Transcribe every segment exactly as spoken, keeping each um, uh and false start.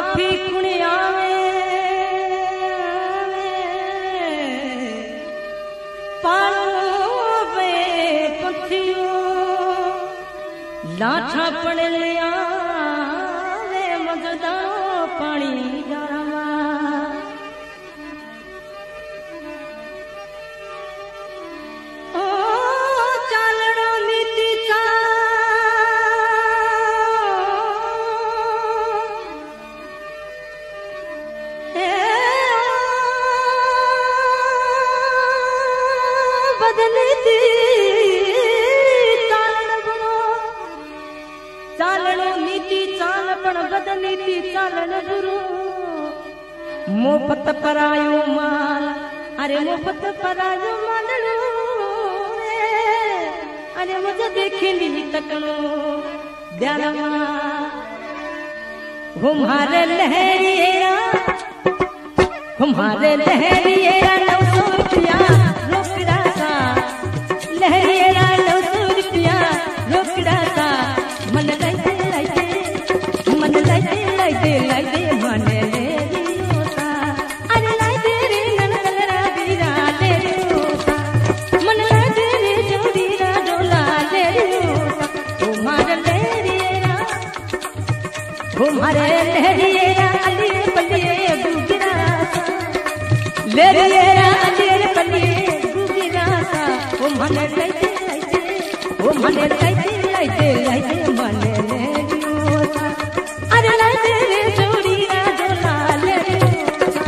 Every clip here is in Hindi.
माफी कुणी आवे पालो वे पथियो लाठा पड़ लिया वे मजदा पानी जावा ओ चालड़ो नीति चा बदली थी चालन गुरु चालनो नीति चाल पण बदली थी चालन गुरु मोफत परायो माल अरे मोफत परायो मालनो अरे मुझे देखली तकनो ध्यानमा हमारे लहरिया हमारे लहरिया नौ सौ रुपया रोकड़ा सा लहरिया नौ सौ रुपया रोकड़ा सा मन लाइते लाइते मन लाइते लाइते लाइते मन ले रियोसा अरे लाइते रे ननकलरा बीरा ले रियोसा मन लाइते रे जोड़ीरा डोला ले रियोसा हमारे लहरिया हमारे लहरिया अली बलिए गुजरा लहरिया अली बलिए गुजरा सा ओ मन लाइते लाइते ओ मन लाइते लाइते लाइते मन ले रियोसा अरे लाइते रे जोड़ीरा डोला ले रियोसा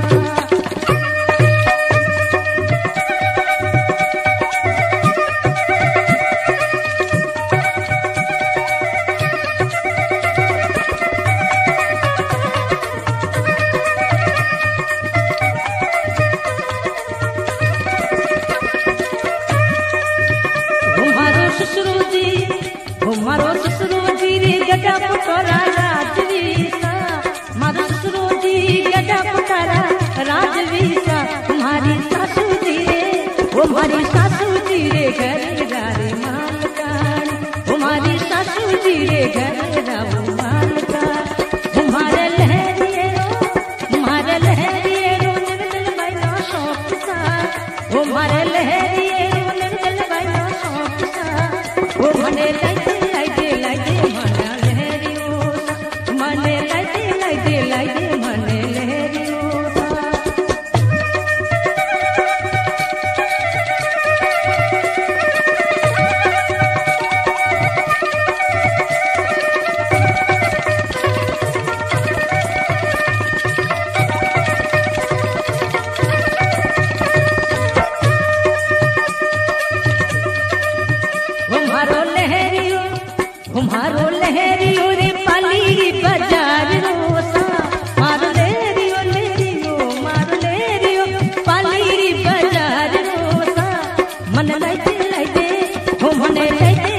मारो ससुरो जी रे गड्ढा पुकारा राजवीसा मारो ससुरो जी गड्ढा पुकारा राजवीसा तुम्हारी सासू जी रे वो हमारी सासू जी रे घर रारे मालकान तुम्हारी सासू जी रे घर राव मालकान तुम्हारे लहरिए तुम्हारे लहरिए रो निर्दल बैना शौक सा तुम्हारे लहरिए रो निर्दल बैना शौक सा वो मने लाइते हमारो लहरियो रे पाली बाजार रोसा मारो लहरियो लहरियो मारो लहरियो पाली बाजार रोसा मन लाइते लाइते हो मन लाइते